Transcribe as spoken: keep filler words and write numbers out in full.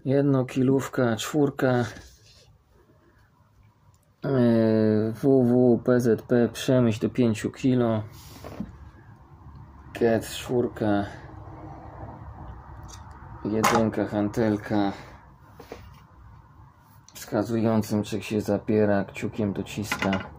Jednokilówka, czwórka W W P Z P przemyśl do pięciu kilo. Ket czwórka, jedynka hantelka wskazującym czy się zapiera, kciukiem dociska.